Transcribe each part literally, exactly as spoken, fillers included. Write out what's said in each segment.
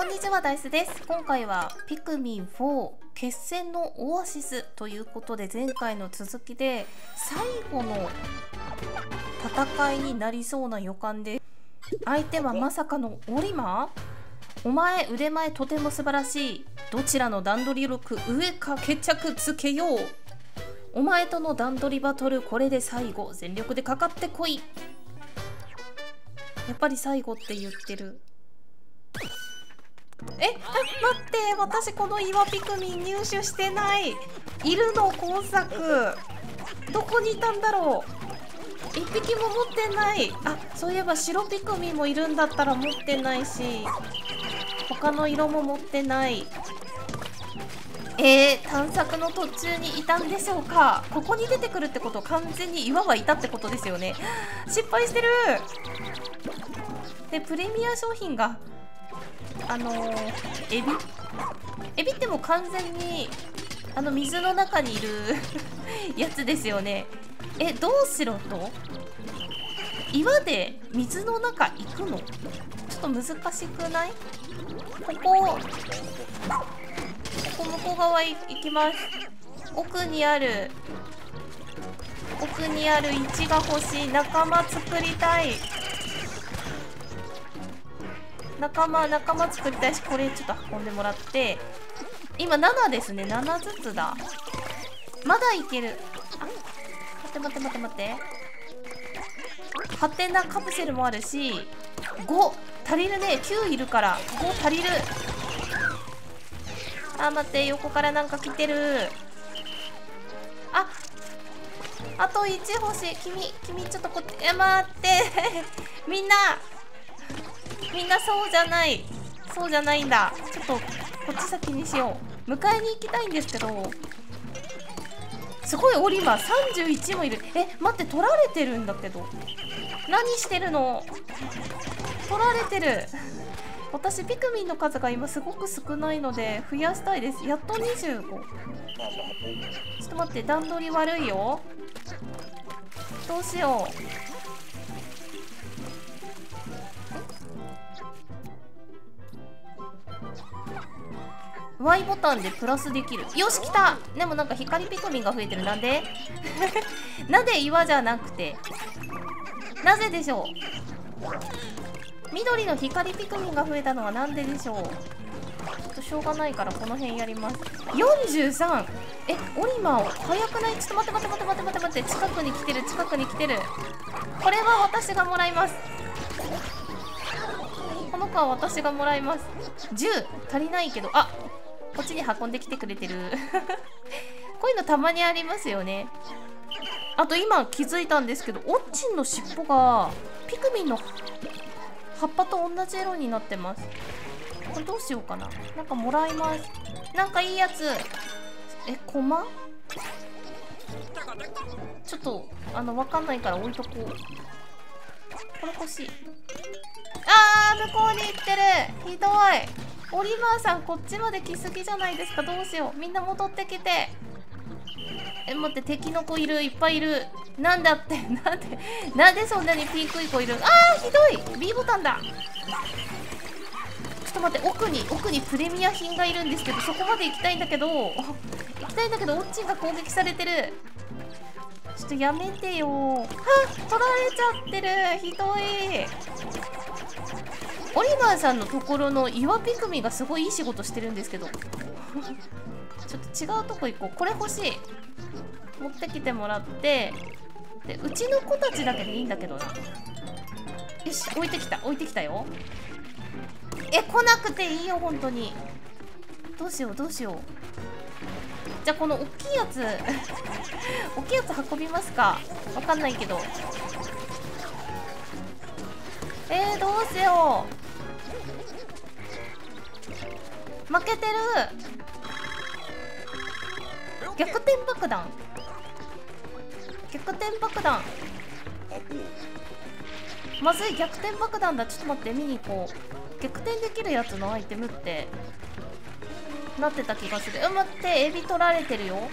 んにちは、ダイスです。今回はピクミンフォー決戦のオアシスということで、前回の続きで最後の戦いになりそうな予感で、相手はまさかのオリマー。お前腕前とても素晴らしい。どちらの段取り力上か決着つけよう。お前との段取りバトルこれで最後、全力でかかってこい。やっぱり最後って言ってる。え、待って、私この岩ピクミン入手してない。いるの今作。どこにいたんだろう。一匹も持ってない。あ、そういえば白ピクミンもいるんだったら持ってないし、他の色も持ってない。えー、探索の途中にいたんでしょうか。ここに出てくるってこと、完全に岩はいたってことですよね。失敗してる。で、プレミア商品があのー、エビエビってもう完全にあの水の中にいるやつですよね。え、どうしろと岩で水の中行くのちょっと難しくない？ここここ向こう側行きます。奥にある奥にあるいちが欲しい。仲間作りたい。仲間仲間作りたいし、これちょっと運んでもらって、今ななですね。ななずつだ。まだいける。あ、待って待って待って待って、ハテナカプセルもあるし、ご足りるね。きゅういるからご足りる。あ、待って、横からなんか来てる。あ、あといち欲しい。君君ちょっとこっち。え、待ってみんなみんなそうじゃない。そうじゃないんだ。ちょっとこっち先にしよう。迎えに行きたいんですけど、すごいオリマーさんじゅういちもいる。え、待って、取られてるんだけど。何してるの？取られてる。私ピクミンの数が今すごく少ないので増やしたいです。やっとにじゅうご。ちょっと待って、段取り悪いよ。どうしよう。Y ボタンでプラスできる。よし、来た。でもなんか光ピクミンが増えてる。なんでなんで岩じゃなくて、なぜでしょう。緑の光ピクミンが増えたのはなんででしょう。ちょっとしょうがないからこの辺やります。よんじゅうさん。え、オリマー早くない？ちょっと待って待って待って待って待って待って。近くに来てる、近くに来てる。これは私がもらいます。この子は私がもらいます。じゅう足りないけど、あ、こっちに運んできてくれてるこういうのたまにありますよね。あと今気づいたんですけど、オッチンの尻尾がピクミンの葉っぱと同じ色になってます。これどうしようかな。なんかもらいます。なんかいいやつ。え、コマちょっとあの分かんないから置いとこう。これ欲しい。あー、向こうに行ってる。ひどい。オリバーさんこっちまで来すぎじゃないですか。どうしよう。みんな戻ってきて。え、待って、敵の子いる。いっぱいいる。なんだってなんでなんでそんなにピンクい子いる。あー、ひどい。 B ボタンだ。ちょっと待って、奥に奥にプレミア品がいるんですけど、そこまで行きたいんだけど行きたいんだけどオッチンが攻撃されてる。ちょっとやめてよ。はっ、取られちゃってる。ひどい。オリバーさんのところの岩ピクミンがすごいいい仕事してるんですけどちょっと違うとこ行こう。これ欲しい。持ってきてもらって、でうちの子たちだけでいいんだけどな。よし、置いてきた置いてきたよ。え、来なくていいよ本当に。どうしようどうしよう。じゃあこの大きいやつ大きいやつ運びますか。わかんないけど。えー、どうしよう。負けてる。逆転爆弾逆転爆弾まずい。逆転爆弾だ。ちょっと待って、見に行こう。逆転できるやつのアイテムってなってた気がする。うん、待って、エビ取られてるよ。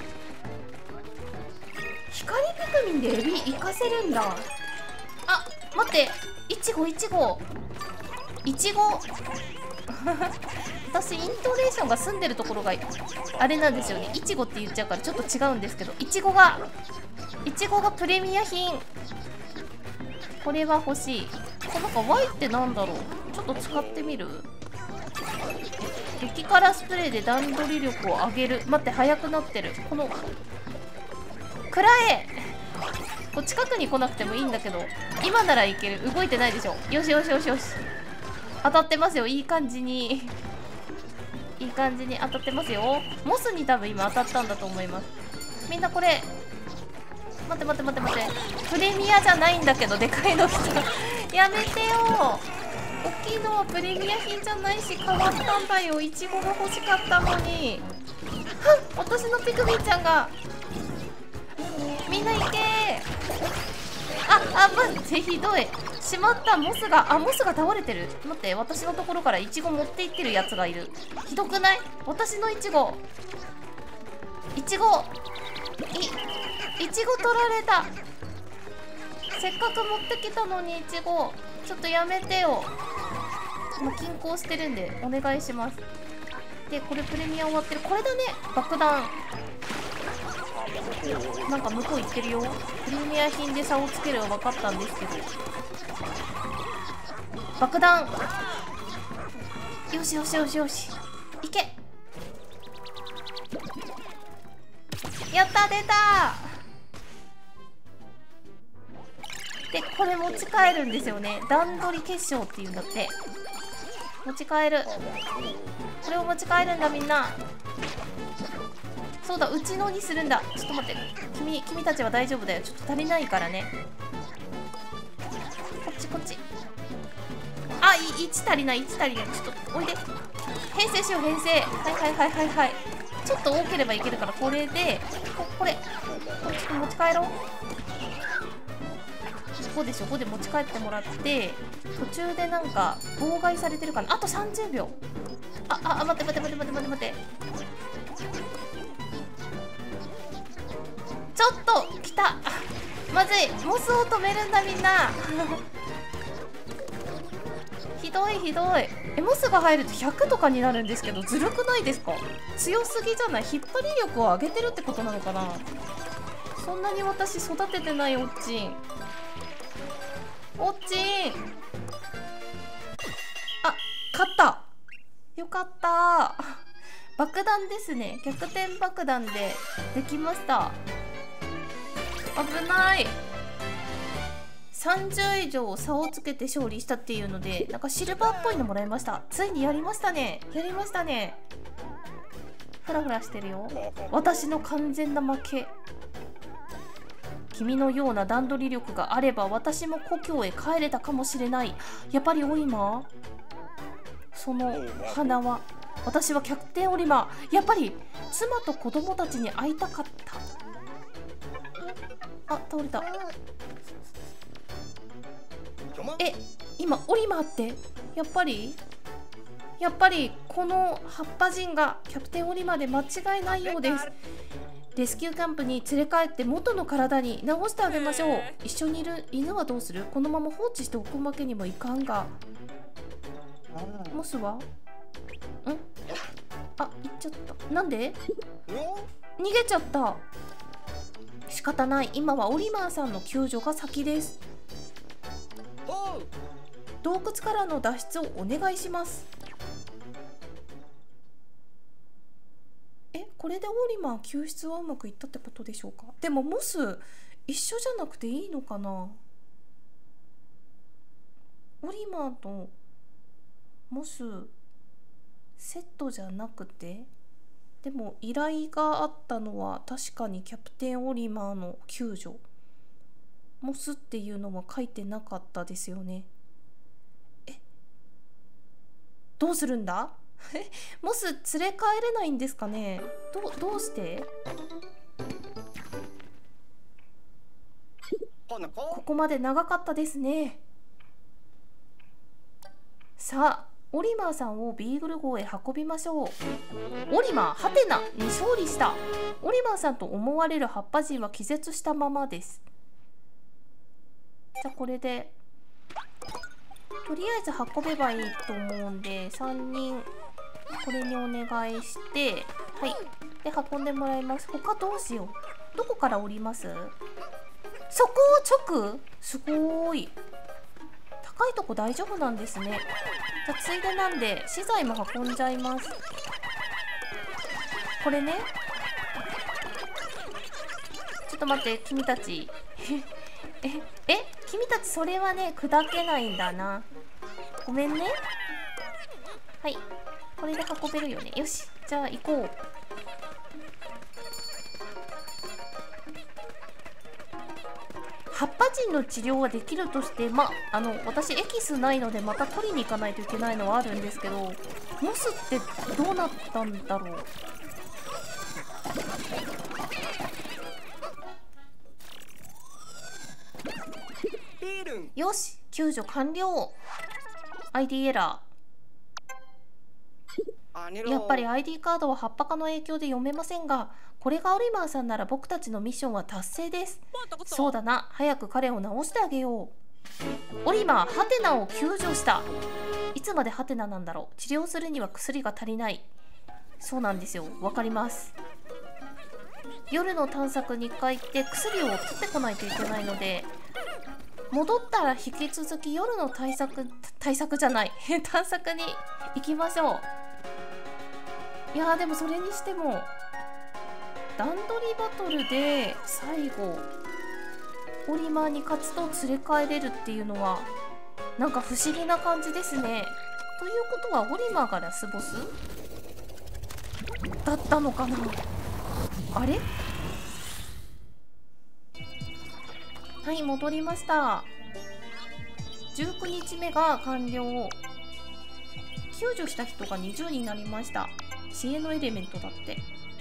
光ピクミンでエビ行かせるんだ。あ、待って、いちごいちごいちご私イントネーションが住んでるところがあれなんですよね。いちごって言っちゃうからちょっと違うんですけど、いちごがいちごがプレミア品。これは欲しい。このか Y ってなんだろう。ちょっと使ってみる。激辛スプレーで段取り力を上げる。待って、速くなってる。このくらえ。こう近くに来なくてもいいんだけど、今ならいける。動いてないでしょ。よしよしよしよし、当たってますよ。いい感じにいい感じに当たってますよ。モスに多分今当たったんだと思います。みんなこれ待って待って待って待って、プレミアじゃないんだけど、でかいの来たやめてよ。大きいのはプレミア品じゃないし変わったんだよ。いちごが欲しかったのに。はっ、私のピクミンちゃんが。みんな行けー。ああ、待って、ひどい。しまった。モスが、あ、モスが倒れてる。待って、私のところからイチゴ持って行ってるやつがいる。ひどくない？私のイチゴイチゴいイチゴ取られた。せっかく持ってきたのにイチゴ。ちょっとやめてよ。今均衡してるんでお願いします。で、これプレミア終わってる。これだね、爆弾。なんか向こう行ってるよ。プレミア品で差をつけるは分かったんですけど、爆弾。よしよしよしよし、いけ。やった、出た。で、これ持ち帰るんですよね。段取り決勝っていうんだって。持ち帰る。これを持ち帰るんだ、みんな。そうだ、うちのにするんだ。ちょっと待って、君君たちは大丈夫だよ。ちょっと足りないからね。こっちこっち。あ、いち足りない、いち足りない。ちょっとおいで。編成しよう、編成。はいはいはいはいはい。ちょっと多ければいけるから、これでここれちょっと持ち帰ろう。ごでしょ。ごで持ち帰ってもらって、途中でなんか妨害されてるかな。あとさんじゅうびょう。ああ、待って待って待って待って待って待って。ちょっと来た。まずい。モスを止めるんだ、みんなひどいひどい。え、モスが入るとひゃくとかになるんですけど、ずるくないですか？強すぎじゃない？引っ張り力を上げてるってことなのかな。そんなに私育ててない。おっちんおっちん。あ、勝った。よかった爆弾ですね。逆転爆弾でできました。危ない。さんじゅう以上差をつけて勝利したっていうので、なんかシルバーっぽいのもらいました。ついにやりましたね。やりましたね。フラフラしてるよ。私の完全な負け。君のような段取り力があれば私も故郷へ帰れたかもしれない。やっぱりオリマー、その花は。私は逆転オリマー。やっぱり妻と子供たちに会いたかった。あ、倒れた。え、今オリマーってやっぱりやっぱりこの葉っぱ人がキャプテンオリマーで間違いないようです。レスキューキャンプに連れ帰って元の体に直してあげましょう。一緒にいる犬はどうする？このまま放置しておくわけにもいかんが。モスは？ん？あ、行っちゃった。なんで？逃げちゃった。仕方ない。今はオリマーさんの救助が先です。洞窟からの脱出をお願いします。え、これでオリマー救出はうまくいったってことでしょうか。でもモス一緒じゃなくていいのかな。オリマーとモスセットじゃなくて、でも依頼があったのは確かにキャプテンオリマーの救助。モスっていうのは書いてなかったですよね。え、どうするんだえ、モス連れ帰れないんですかね。ど, どうしてここまで長かったですね。さあ、オリマーさんをビーグル号へ運びましょう。オリマーハテナに勝利した。オリマーさんと思われる葉っぱ人は気絶したままです。じゃあこれでとりあえず運べばいいと思うんで、さんにんこれにお願いして、はい。で、運んでもらいます。他どうしよう。どこから降ります？そこを直？すごーい。高いとこ大丈夫なんですね。じゃあ、ついでなんで、資材も運んじゃいます。これね。ちょっと待って、君たち。え、え、君たちそれはね、砕けないんだな。ごめんね。はい。これで運べるよね。よし。じゃあ、行こう。葉っぱ人の治療はできるとして、ま、あの、私、エキスないので、また取りに行かないといけないのはあるんですけど、モスってどうなったんだろう。よし、救助完了。アイディー エラー。やっぱり アイディー カードは葉っぱ化の影響で読めませんが、これがオリマーさんなら僕たちのミッションは達成です。そうだな、早く彼を治してあげよう。オリマー、ハテナを救助した。いつまでハテナなんだろう。治療するには薬が足りない。そうなんですよ、わかります。夜の探索にいっかい行って薬を取ってこないといけないので、戻ったら引き続き夜の対策、対策じゃない探索に行きましょう。いやーでもそれにしても段取りバトルで最後オリマーに勝つと連れ帰れるっていうのはなんか不思議な感じですね。ということはオリマーがラスボスだったのかな。あれ、はい、戻りました。じゅうくにちめが完了。救助した人がにじゅうになりました。知恵のエレメントだって。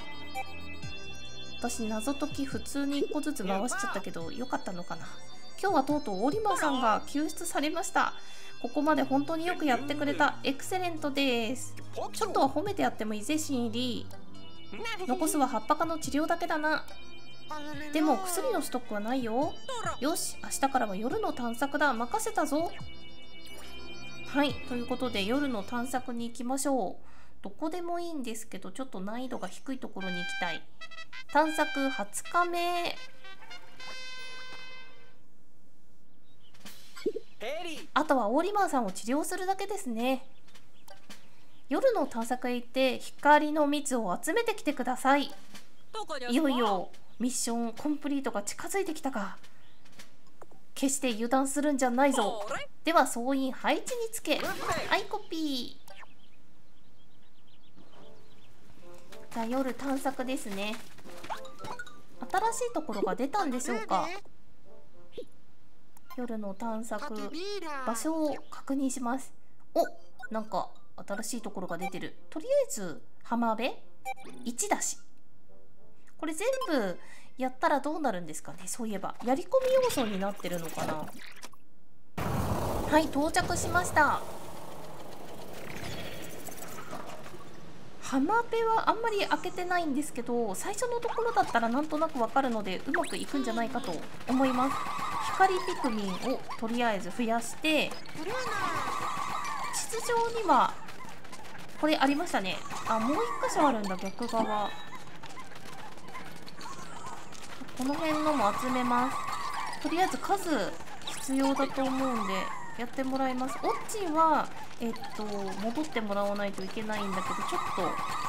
私謎解き普通にいっこずつ回しちゃったけどよかったのかな。今日はとうとうオリマーさんが救出されました。ここまで本当によくやってくれた。エクセレントです。ちょっとは褒めてやってもいいぜシンリー。残すは葉っぱ科の治療だけだな。でも薬のストックはないよ。よし、明日からは夜の探索だ。任せたぞ。はい、ということで夜の探索に行きましょう。どこでもいいんですけどちょっと難易度が低いところに行きたい。探索はつかめ。あとはオーリマーさんを治療するだけですね。夜の探索へ行って光の蜜を集めてきてください。いよいよミッションコンプリートが近づいてきたか。決して油断するんじゃないぞ。では総員配置につけ。はい、コピー。じゃあ夜探索ですね。新しいところが出たんでしょうか。夜の探索場所を確認します。お、なんか新しいところが出てる。とりあえず浜辺いちだし、これ全部やったらどうなるんですかね。そういえばやり込み要素になってるのかな。はい、到着しました。浜辺はあんまり開けてないんですけど、最初のところだったらなんとなくわかるのでうまくいくんじゃないかと思います。光ピクミンをとりあえず増やして、地図上にはこれありましたね。あ、もう一箇所あるんだ、逆側。この辺のも集めます。とりあえず数必要だと思うんでやってもらいます。オッチンはえっと戻ってもらわないといけないんだけど、ちょっと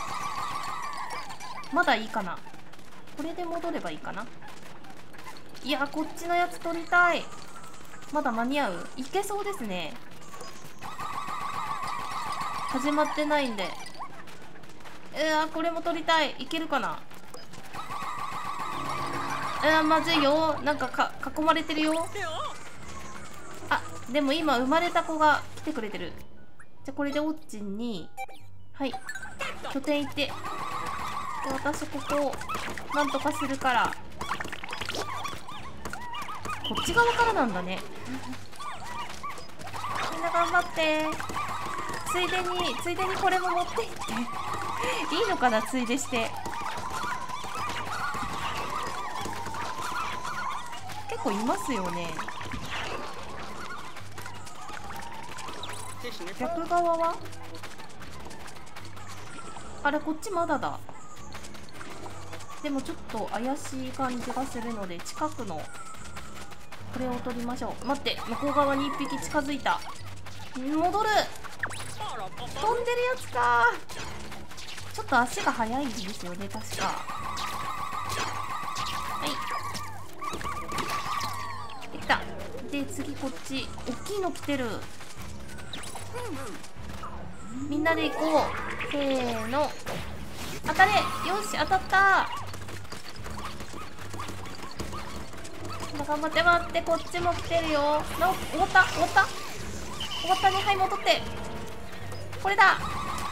まだいいかな。これで戻ればいいかな。いや、こっちのやつ取りたい。まだ間に合う？いけそうですね。始まってないんで。うわ、これも取りたい。いけるかな。うわ、まずいよ。なんかか囲まれてるよ。あ、でも今生まれた子が来てくれてる。じゃあこれでオッチンに、はい、拠点行って。で、私ここなんとかするから。こっち側からなんだね。みんな頑張って。ついでについでにこれも持っていっていいのかな。ついでして結構いますよね。逆側はあれこっちまだだ。でもちょっと怪しい感じがするので近くのこれを取りましょう。待って、向こう側にいっぴき近づいた。戻る。飛んでるやつか。ちょっと足が速いんですよね確か。はいできた。で次こっち大きいの来てる。みんなで行こう。せーの、当たれ。よし当たった。頑張って待って、こっちも来てるよ。なお終わった終わった終わったね。はい戻って、これだ。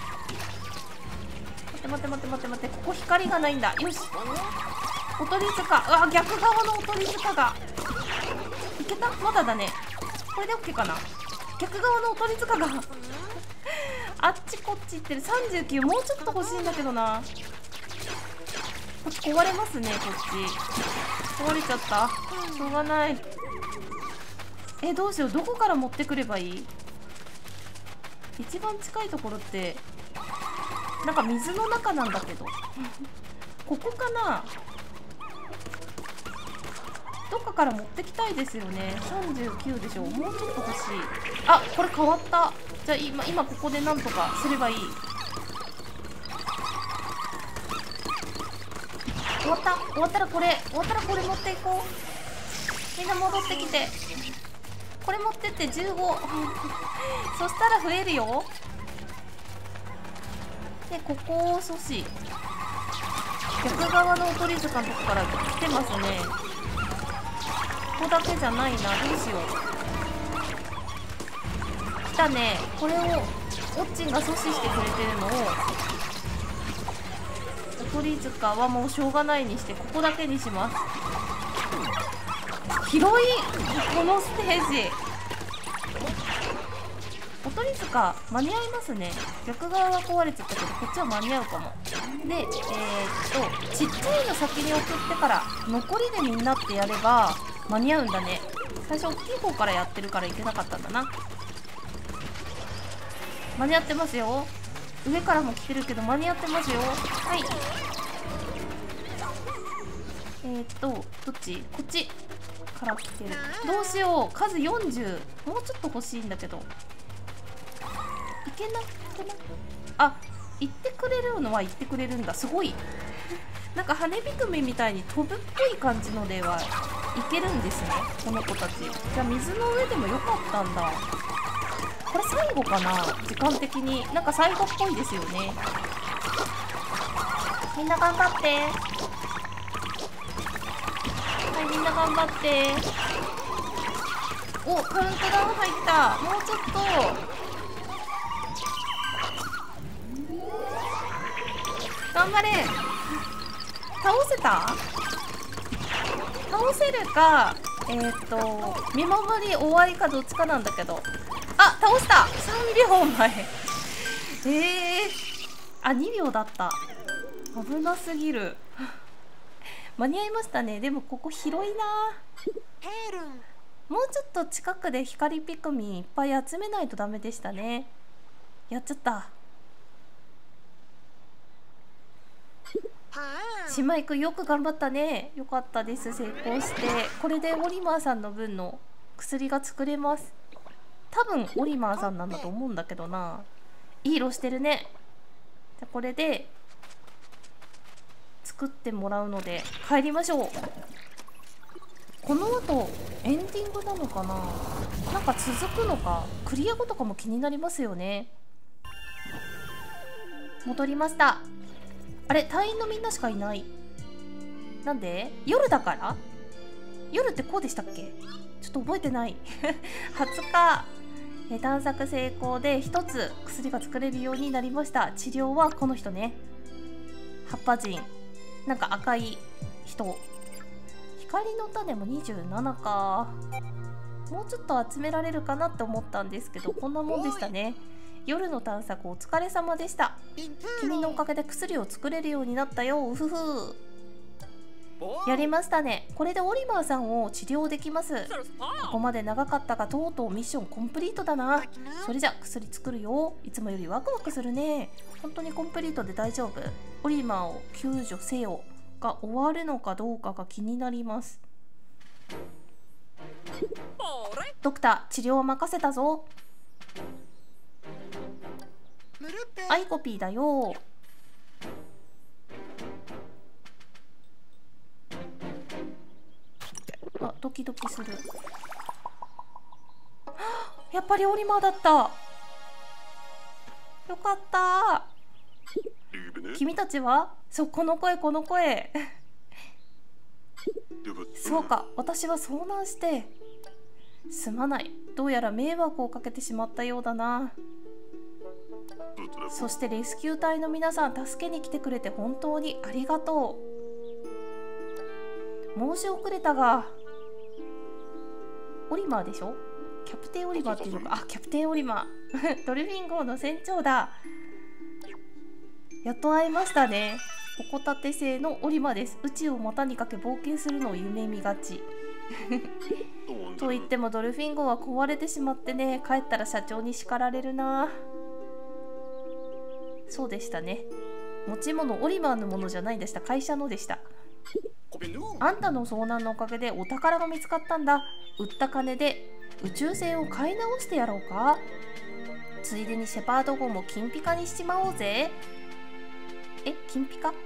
待って待って待って待って、ここ光がないんだ。よしおとり塚。うわ逆側のおとり塚がいけた。まだだね。これで OK かな。逆側のおとり塚があっちこっち行ってる。さんじゅうきゅう、もうちょっと欲しいんだけどな。こっち壊れますね。こっち壊れちゃった。しょうがない。えどうしよう。どこから持ってくればいい。一番近いところってなんか水の中なんだけどここかな。どっかから持ってきたいですよね。さんじゅうきゅうでしょ。もうちょっと欲しい。あこれ変わった。じゃあ今今ここでなんとかすればいい。終わった終わったらこれ終わったらこれ持っていこう。みんな戻ってきてこれ持ってってじゅうごそしたら増えるよ。でここを阻止。逆側のおとり塚のとこから来てますね。ここだけじゃないな。どうしよう。来たね。これをオッチンが阻止してくれてるのをおとり塚はもうしょうがないにしてここだけにします。広いこのステージ。おとり塚間に合いますね。逆側は壊れちゃったけどこっちは間に合うかも。でえー、っとちっちゃいの先に送ってから残りでみんなってやれば間に合うんだね。最初大きい方からやってるからいけなかったんだな。間に合ってますよ。上からも来てるけど間に合ってますよ。はいえー、っとどっち。こっちから来てる。どうしよう。数よんじゅう。もうちょっと欲しいんだけどいけなくな。あ言ってくれるのは言ってくれるんだ。すごいなんか羽びくみみたいに飛ぶっぽい感じのではいけるんですねこの子たち。じゃあ水の上でもよかったんだ。これ最後かな。時間的になんか最後っぽいですよね。みんな頑張って。はいみんな頑張って。おカウントダウン入った。もうちょっと頑張れ。倒せた。倒せるかえー、っと見守り終わりかどっちかなんだけど。あ倒した。さんびょうまええー、あにびょうだった。危なすぎる間に合いましたね。でもここ広いな。もうちょっと近くで光ピクミンいっぱい集めないとダメでしたね。やっちゃった。姉妹くんよく頑張ったね。よかったです。成功してこれでオリマーさんの分の薬が作れます。多分オリマーさんなんだと思うんだけどな。いい色してるね。じゃこれで作ってもらうので帰りましょう。この後エンディングなのかな。なんか続くのかクリア後とかも気になりますよね。戻りました。あれ隊員のみんなしかいない。なんで夜だから。夜ってこうでしたっけ。ちょっと覚えてないはつかえ探索成功でひとつ薬が作れるようになりました。治療はこの人ね。葉っぱ人なんか赤い人。光の種もにじゅうななか。もうちょっと集められるかなって思ったんですけどこんなもんでしたね。夜の探索お疲れ様でした。君のおかげで薬を作れるようになったよ。うふふ。 やりましたね。これでオリバーさんを治療できます。ここまで長かったが、とうとうミッションコンプリートだな。それじゃ薬作るよ。いつもよりワクワクするね。本当にコンプリートで大丈夫？オリバーを救助せよが終わるのかどうかが気になります。ドクター、治療は任せたぞ。アイコピーだよ。あ、ドキドキする。やっぱりオリマーだった。よかった。君たちは？そう、この声、この声。そうか、私は遭難して。すまない。どうやら迷惑をかけてしまったようだな。そしてレスキュー隊の皆さん、助けに来てくれて本当にありがとう。申し遅れたが、オリマーでしょ？キャプテンオリマーっていうのか。あ、キャプテンオリマー。ドルフィン号の船長だ。やっと会いましたね。ホコタテ製のオリマーです。宇宙を股にかけ冒険するのを夢見がち。と言ってもドルフィン号は壊れてしまってね、帰ったら社長に叱られるな。そうでしたね。持ち物オリマーのものじゃないんでした。会社のでした。あんたの遭難のおかげでお宝が見つかったんだ。売った金で宇宙船を買い直してやろうか。ついでにシェパード号も金ピカにしちまおうぜ。え、金ピカ？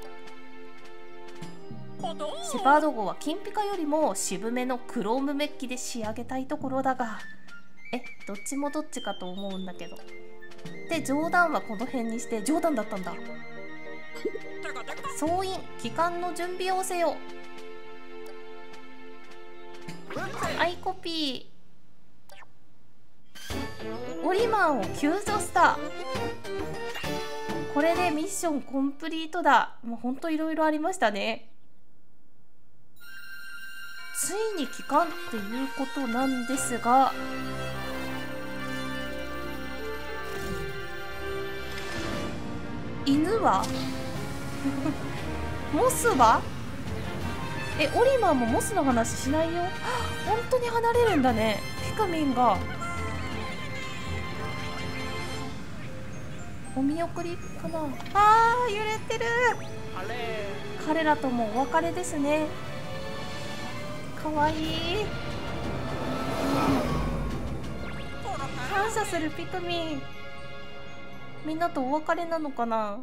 シェパード号は金ピカよりも渋めのクロームメッキで仕上げたいところだが、え、どっちもどっちかと思うんだけど。で、冗談はこの辺にして。冗談だったんだ。総員、帰還の準備をせよ。アイコピー。オリマンを救助した。これでミッションコンプリートだ。もうほんといろいろありましたね。ついに帰還っていうことなんですが、犬はモスはえ、オリマーもモスの話しないよ。本当に離れるんだね。ピクミンがお見送りかな。あー、揺れてる。彼らともお別れですね。かわいい。感謝するピクミン。みんなとお別れなのかな。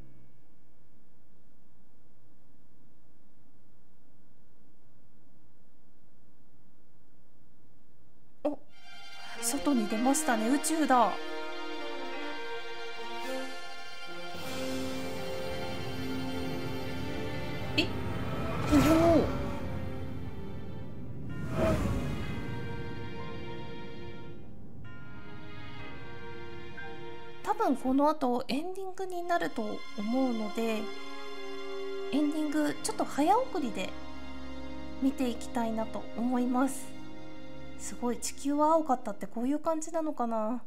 お、外に出ましたね。宇宙だ。え、おお。多分この後エンディングになると思うので、エンディングちょっと早送りで見ていきたいなと思います。すごい、地球は青かったってこういう感じなのかな。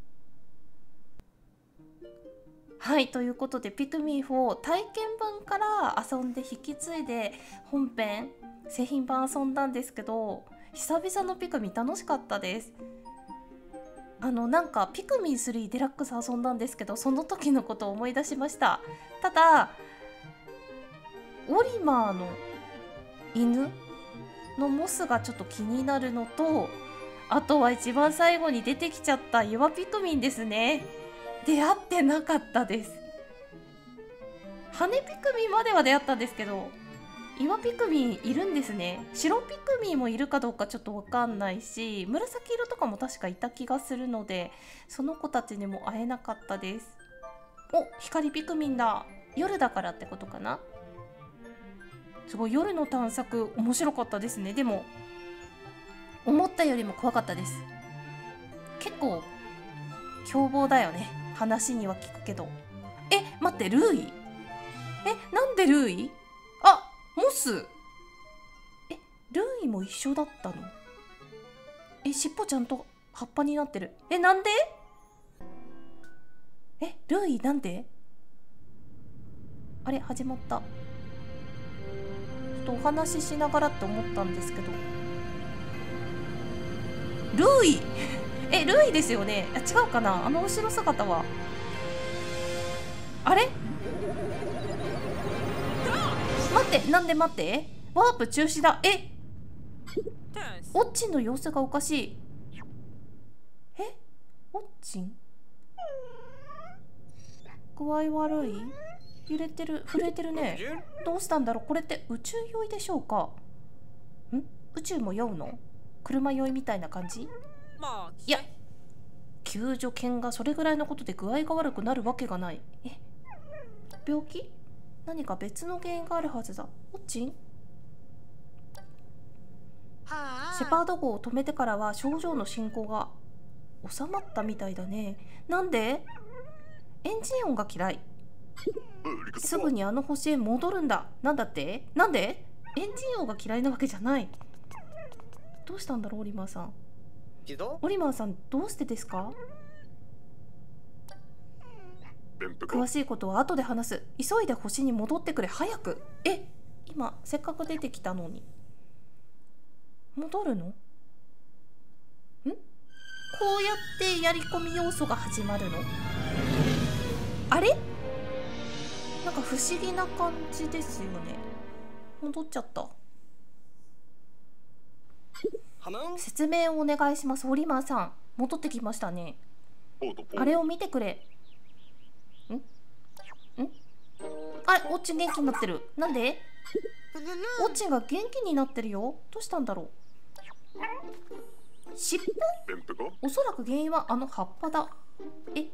はい、ということでピクミンフォー体験版から遊んで引き継いで本編製品版遊んだんですけど、久々のピクミン楽しかったです。あのなんかピクミンスリーデラックス遊んだんですけど、その時のことを思い出しました。ただオリマーの犬のモスがちょっと気になるのと、あとは一番最後に出てきちゃった岩ピクミンですね。出会ってなかったです。羽ピクミンまでは出会ったんですけど、岩ピクミンいるんですね。白ピクミンもいるかどうかちょっと分かんないし、紫色とかも確かいた気がするので、その子たちにも会えなかったです。お、光ピクミンだ。夜だからってことかな。すごい、夜の探索面白かったですね。でも思ったよりも怖かったです。結構凶暴だよね、話には聞くけど。え、待って、ルーイ？え、なんでルーイ？あ、モス。え、ルーイも一緒だったの？え、尻尾ちゃんと葉っぱになってる。え、なんで？え、ルーイなんで？あれ、始まった。 とお話ししながらって思ったんですけど。ルイえ、ルイですよね。あ、違うかな、あの後ろ姿は。あれ、待って、なんで待って、ワープ中止だ。え、オッチンの様子がおかしい。え、オッチン具合悪い？揺れてる、震えてるね。どうしたんだろう。これって宇宙酔いでしょうか。ん、宇宙も酔うの？車酔いみたいな感じ？いや、救助犬がそれぐらいのことで具合が悪くなるわけがない。え、病気？何か別の原因があるはずだ。オッチン？シェパード号を止めてからは症状の進行が収まったみたいだね。なんで？エンジン音が嫌い。すぐにあの星へ戻るんだ。なんだって？なんで？エンジン音が嫌いなわけじゃない。どうしたんだろう、オリマーさん。オリマーさん、どうしてですか？詳しいことは後で話す。急いで星に戻ってくれ、早く。え、今せっかく出てきたのに戻るの？ん？こうやってやり込み要素が始まるの？あれ？なんか不思議な感じですよね。戻っちゃった。説明をお願いします。オリマーさん、戻ってきましたね。あれを見てくれ。ん？ん？あ、オッチン元気になってる。なんで？オッチンが元気になってるよ。どうしたんだろう。尻尾？おそらく原因はあの葉っぱだ。え？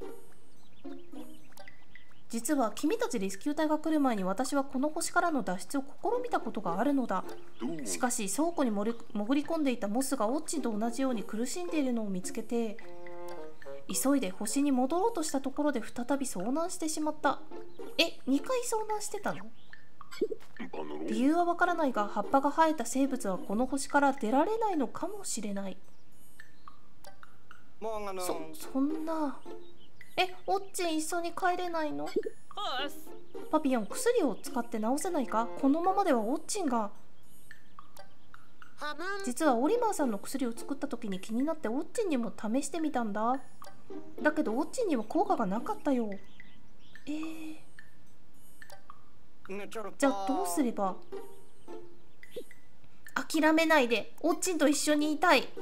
実は君たちレスキュー隊が来る前に私はこの星からの脱出を試みたことがあるのだ。しかし倉庫に潜り込んでいたモスがオッチンと同じように苦しんでいるのを見つけて、急いで星に戻ろうとしたところで再び遭難してしまった。え、にかい遭難してたの？理由はわからないが、葉っぱが生えた生物はこの星から出られないのかもしれない。そ、そんな。え、オッチン一緒に帰れないの？パピヨン、薬を使って治せないか？このままではオッチンが。実はオリマーさんの薬を作った時に気になってオッチンにも試してみたんだ。だけどオッチンには効果がなかったよ。えー、じゃあどうすれば？諦めないで、オッチンと一緒にいたい。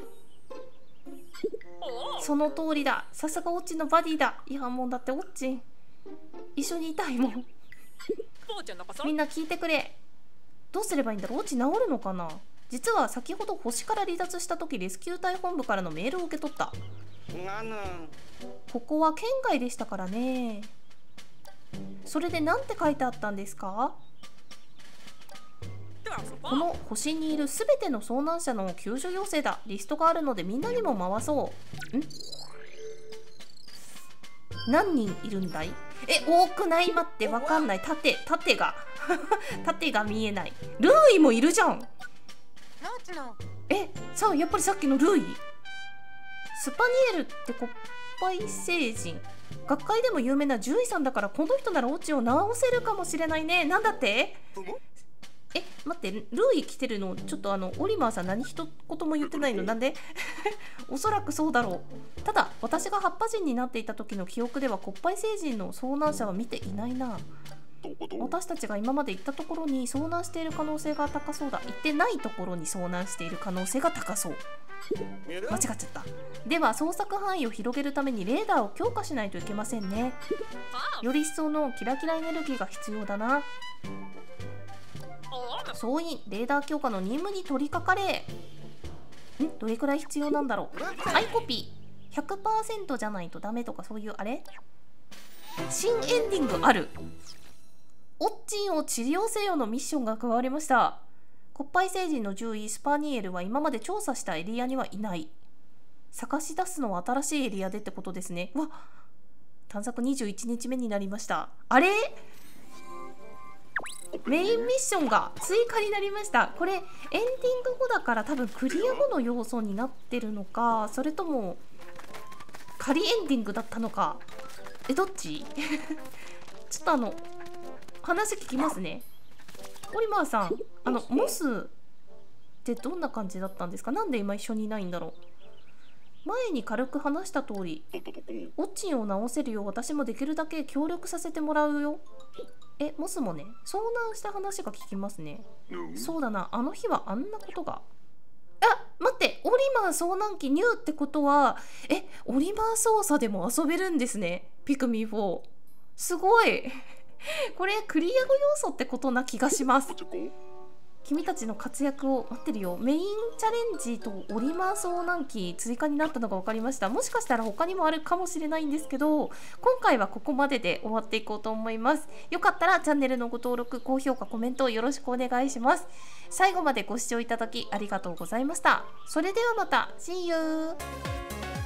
その通りだ。さすがオッチンのバディだ。いや、もうだってオッチン一緒にいたいもん。みんな聞いてくれ。どうすればいいんだろう。オッチン治るのかな。実は先ほど星から離脱した時、レスキュー隊本部からのメールを受け取った。ここは県外でしたからね。それで何て書いてあったんですか？この星にいるすべての遭難者の救助要請だ。リストがあるのでみんなにも回そう。ん？何人いるんだい？え、多くない？待って、わかんない。縦、縦が縦が見えない。ルーイもいるじゃん。え、さあ、やっぱりさっきのルーイ？スパニエルってコッパイ星人。学会でも有名な獣医さんだから、この人ならオチを治せるかもしれないね。なんだって？え、待って、ルーイ来てるのちょっとあのオリマーさん何一言も言ってないの？なんで？おそらくそうだろう。ただ私が葉っぱ人になっていた時の記憶ではコッパイ星人の遭難者は見ていないな。私たちが今まで行ったところに遭難している可能性が高そうだ。行ってないところに遭難している可能性が高そう。間違っちゃった。では捜索範囲を広げるためにレーダーを強化しないといけませんね。より一層のキラキラエネルギーが必要だな。総員、レーダー強化の任務に取り掛かれ。ん？どれくらい必要なんだろう。アイコピー ひゃくパーセント じゃないとダメとかそういうあれ？新エンディングある。オッチンを治療せよのミッションが加わりました。コッパイ星人の獣医スパニエルは今まで調査したエリアにはいない。探し出すのは新しいエリアでってことですね。わっ、探索にじゅういちにちめになりました。あれ？メインミッションが追加になりました。これエンディング後だから多分クリア後の要素になってるのか、それとも仮エンディングだったのか。え、どっち？ちょっとあの話聞きますね。 オリバーさん、あのモスってどんな感じだったんですか？なんで今一緒にいないんだろう。前に軽く話した通り、オッチンを直せるよう私もできるだけ協力させてもらうよ。え、モスもね、遭難した話が聞きますね。そうだな、あの日はあんなことが。あ、待って、オリバー遭難機ニューってことは、え、オリバー操作でも遊べるんですね、ピクミンフォー。すごいこれクリア後要素ってことな気がします。君たちの活躍を待ってるよ。メインチャレンジとオリバー遭難機追加になったのが分かりました。もしかしたら他にもあるかもしれないんですけど、今回はここまでで終わっていこうと思います。よかったらチャンネルのご登録、高評価、コメントよろしくお願いします。最後までご視聴いただきありがとうございました。それではまた See you!